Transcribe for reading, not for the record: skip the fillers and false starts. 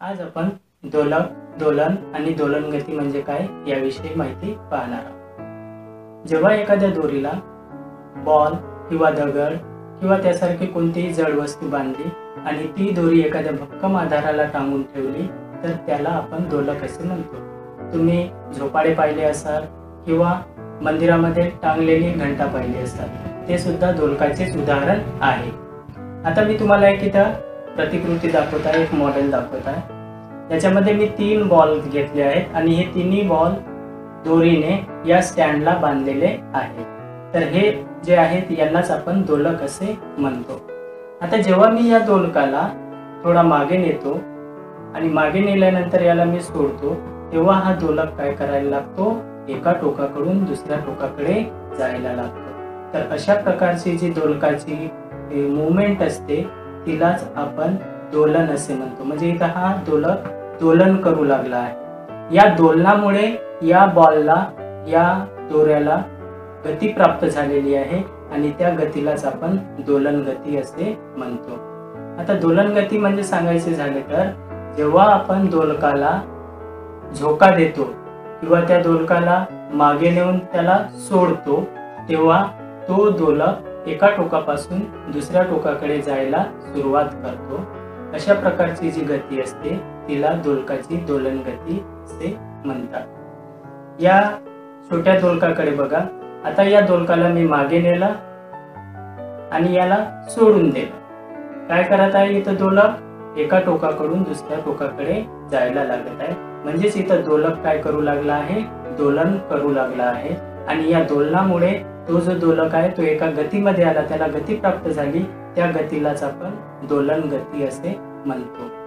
आज आपण दोलन आणि दोलनगती म्हणजे काय याविषयी माहिती पाहणार आहोत। जेव्हा एखाद्या दोरीला बॉल किंवा दगड किंवा त्यासारखी कोणतीही जड वस्तू बांधली आणि ती दोरी एखाद्या भक्कम आधाराला टांगून ठेवली तर त्याला आपण दोलक असे म्हणतो। तुम्ही झोपाळे पाहिले असाल किंवा मंदिरामध्ये टांगलेली घंटा पाहिली असाल, ते सुद्धा दोलकाचेच उदाहरण आहे। आता मी तुम्हाला एक इथं प्रतिकृती दाखवत आहे, एक मॉडेल दाखवत आहे। याच्यामध्ये मी 3 बॉल घेतले आहेत आणि हे तिन्ही बॉल दोरीने या स्टँडला बांधलेले आहेत। तर हे जे आहेत यांनाच आपण दोलक असे म्हणतो। आता जेव्हा मी या दोलकाला थोडा मागे नेतो आणि मागे नेल्यानंतर याला मी सोडतो, तेव्हा हा दोलक काय करायला लागतो, एका टोकाकडून दुसऱ्या टोकाकडे जायला लागतो। तर अशा प्रकारची जी दोलकाची मूवमेंट असते तिलाच आपण दोलन असे म्हणतो। म्हणजे इथं हा दोलक दोलन करू लागला आहे। या दोलनामुळे या बॉलला, या दोऱ्याला गती प्राप्त झालेली आहे आणि त्या गतीलाच आपण दोलन गती असे म्हणतो। आता दोलन गती म्हणजे सांगायचे झाले तर जेव्हा आपण दोलकाला झोका देतो किंवा त्या दोलकाला मागे नेऊन त्याला सोडतो, तेव्हा तो दोलक एका टोकापासून दुसऱ्या टोकाकडे जायला सुरुवात करतो। अशा प्रकारची जी गती असते तिला दोलकाची दोलन गती असे म्हणतात। या छोट्या दोलकाकडे बघा। आता या दोलकाला मी मागे नेला आणि याला सोडून दिलं। काय करत आहे इथं दोलक एका टोकाकडून दुसऱ्या टोकाकडे जायला लागत आहे। म्हणजेच इथं दोलक काय करू लागला आहे, दोलन करू लागला आहे। आणि या दोलनामुळे तो जो दोलक आहे तो एका गतीमध्ये आला, त्याला गती प्राप्त झाली, त्या गतीलाच आपण दोलन गती असे म्हणतो।